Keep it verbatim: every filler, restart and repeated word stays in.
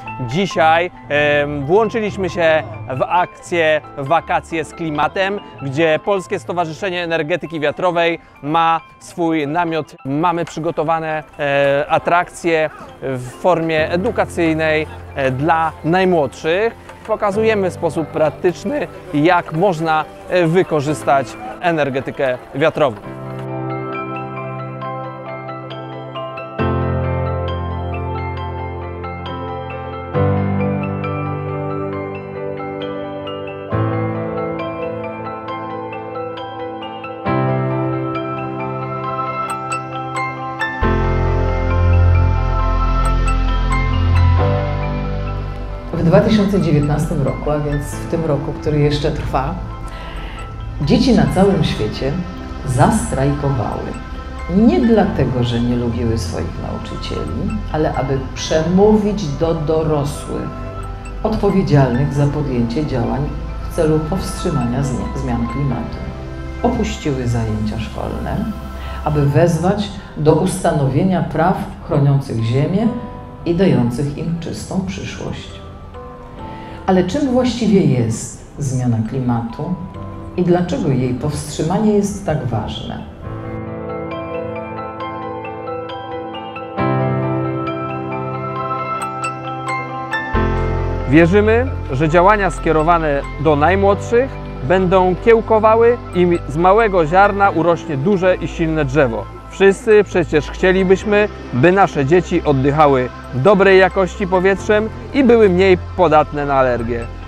Dzisiaj e, włączyliśmy się w akcję Wakacje z Klimatem, gdzie Polskie Stowarzyszenie Energetyki Wiatrowej ma swój namiot. Mamy przygotowane e, atrakcje w formie edukacyjnej e, dla najmłodszych. Pokazujemy w sposób praktyczny, jak można e, wykorzystać energetykę wiatrową. W dwa tysiące dziewiętnastym roku, a więc w tym roku, który jeszcze trwa, dzieci na całym świecie zastrajkowały. Nie dlatego, że nie lubiły swoich nauczycieli, ale aby przemówić do dorosłych odpowiedzialnych za podjęcie działań w celu powstrzymania zmian klimatu. Opuściły zajęcia szkolne, aby wezwać do ustanowienia praw chroniących ziemię i dających im czystą przyszłość. Ale czym właściwie jest zmiana klimatu i dlaczego jej powstrzymanie jest tak ważne? Wierzymy, że działania skierowane do najmłodszych będą kiełkowały i z małego ziarna urośnie duże i silne drzewo. Wszyscy przecież chcielibyśmy, by nasze dzieci oddychały dobrej jakości powietrzem i były mniej podatne na alergie.